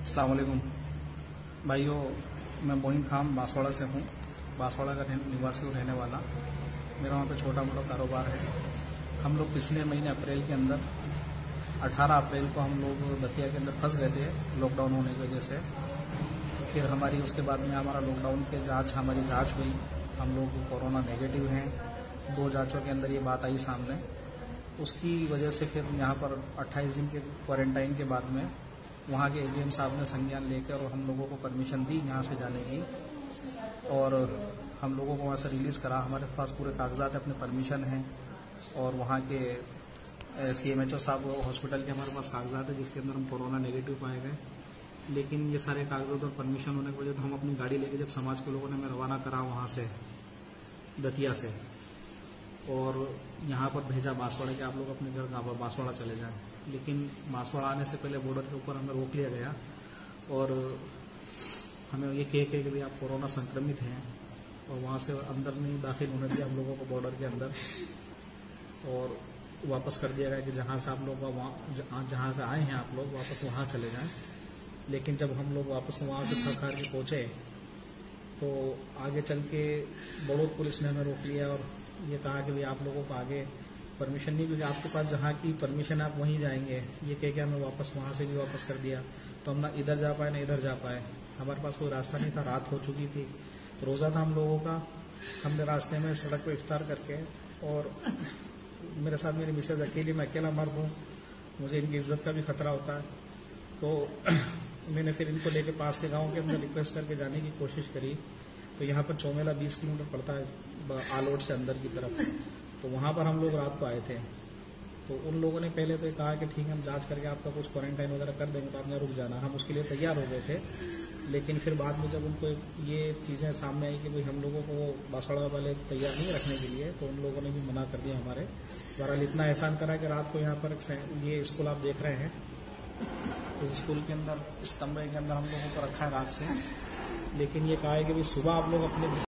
अस्सलाम वालेकुम भाइयों, मैं मोइन खान बांसवाड़ा से हूँ। बांसवाड़ा का निवासी और रहने वाला। मेरा वहाँ पे छोटा मोटा कारोबार है। हम लोग पिछले महीने अप्रैल के अंदर 18 अप्रैल को हम लोग दतिया के अंदर फंस गए थे लॉकडाउन होने की वजह से। फिर हमारी उसके बाद में हमारा लॉकडाउन के हमारी जांच हुई। हम लोग कोरोना नेगेटिव हैं। 2 जांचों के अंदर ये बात आई सामने। उसकी वजह से फिर यहाँ पर 28 दिन के क्वारंटाइन के बाद में वहाँ के एसडीएम साहब ने संज्ञान लेकर और हम लोगों को परमिशन दी यहाँ से जाने की, और हम लोगों को वहाँ से रिलीज़ करा। हमारे पास पूरे कागजात अपने परमिशन हैं, और वहाँ के सीएमएचओ साहब हॉस्पिटल के हमारे पास कागजात है जिसके अंदर हम कोरोना नेगेटिव पाए गए। लेकिन ये सारे कागजात और परमिशन होने की वजह तो हम अपनी गाड़ी लेके जब समाज के लोगों ने हमें रवाना करा वहाँ से दतिया से, और यहाँ पर भेजा बांसवाड़ा के आप लोग अपने घर बांसवाड़ा चले जाएं। लेकिन बांसवाड़ा आने से पहले बॉर्डर के ऊपर हमें रोक लिया गया और हमें ये कह के भी आप कोरोना संक्रमित हैं, और वहाँ से अंदर नहीं दाखिल होने दिया हम लोगों को बॉर्डर के अंदर, और वापस कर दिया गया कि जहाँ से आप लोग जहाँ से आए हैं आप लोग वापस वहाँ चले जाएं। लेकिन जब हम लोग वापस वहाँ से थक हार के पहुँचे तो आगे चल के बड़ौद पुलिस ने हमें रोक लिया और ये कहा कि भाई आप लोगों को आगे परमिशन नहीं, क्योंकि आपके पास जहाँ की परमिशन आप वहीं जाएंगे। ये कह के हमें वापस वहाँ से भी वापस कर दिया। तो हम ना इधर जा पाए ना इधर जा पाए। हमारे पास कोई रास्ता नहीं था, रात हो चुकी थी, रोज़ा था हम लोगों का। हमने रास्ते में सड़क पर इफ्तार करके, और मेरे साथ मेरी मिसेज अकेली, मैं अकेला मर्द हूँ, मुझे इनकी इज्जत का भी खतरा होता है। तो मैंने फिर इनको लेके पास के गाँव के अंदर रिक्वेस्ट करके जाने की कोशिश करी। तो यहाँ पर चौमेला 20 किलोमीटर पड़ता है आलोट से अंदर की तरफ। तो वहाँ पर हम लोग रात को आए थे। तो उन लोगों ने पहले तो कहा कि ठीक है हम जांच करके आपका कुछ क्वारंटाइन वगैरह कर देंगे तो आप यहाँ रुक जाना। हम उसके लिए तैयार हो गए थे। लेकिन फिर बाद में जब उनको ये चीज़ें सामने आई कि भाई हम लोगों को बांसवाड़ा वाले तैयार नहीं रखने के लिए, तो उन लोगों ने भी मना कर दिया हमारे। बहरहाल इतना एहसान करा कि रात को यहाँ पर ये स्कूल आप देख रहे हैं, इस स्कूल के अंदर स्तंभ के अंदर हम लोगों को रखा है रात से। लेकिन ये कहा है कि भाई सुबह आप लोग अपने